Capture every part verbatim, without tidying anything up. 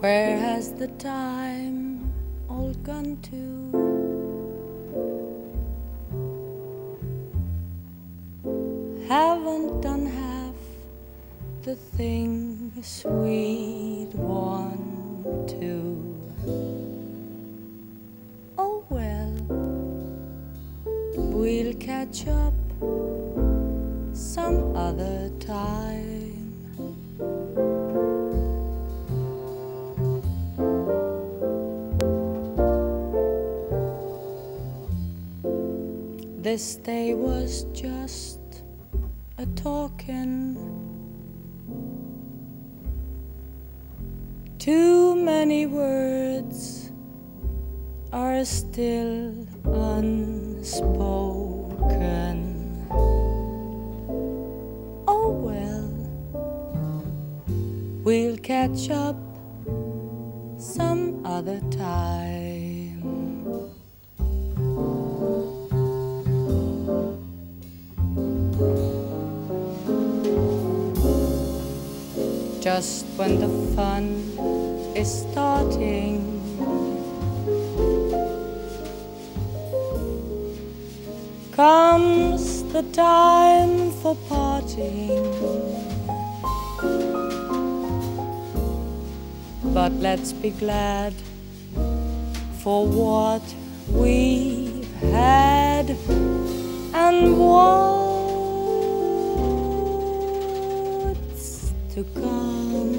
Where has the time all gone to? Haven't done half the things we'd want to. Oh well, we'll catch up some other time. This day was just a talking. Too many words are still unspoken. Oh well, we'll catch up some other time. Just when the fun is starting, comes the time for parting. But let's be glad for what we've had and what's to come.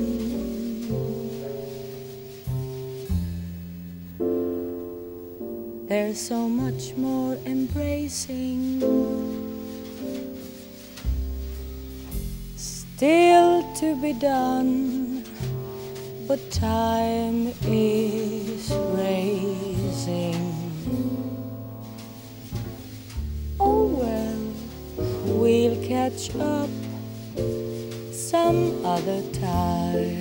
There's so much more embracing still to be done, but time is racing. Oh well, we'll catch up some other time.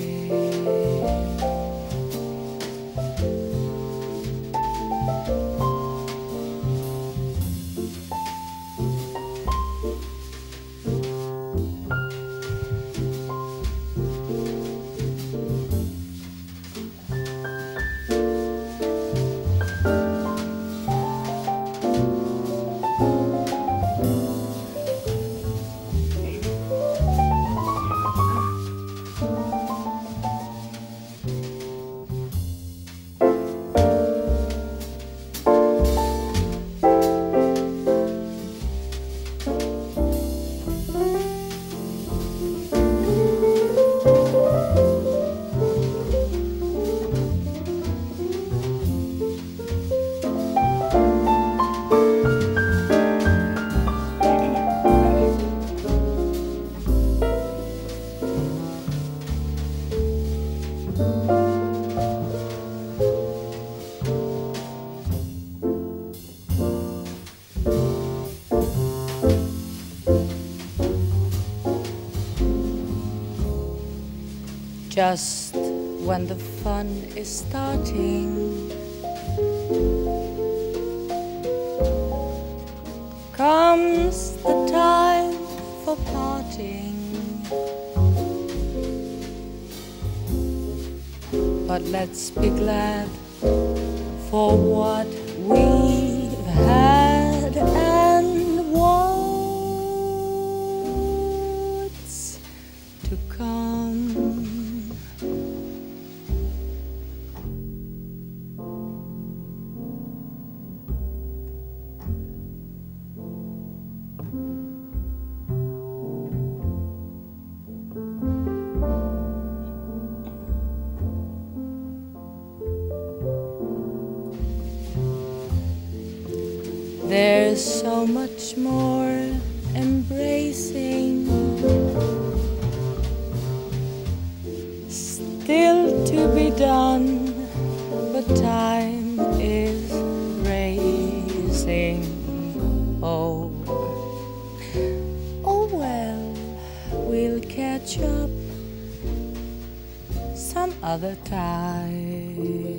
Just when the fun is starting, comes the time for parting. But let's be glad for what we've had and what's to come. There's so much more embracing still to be done, but time is racing. Oh, oh well, we'll catch up some other time.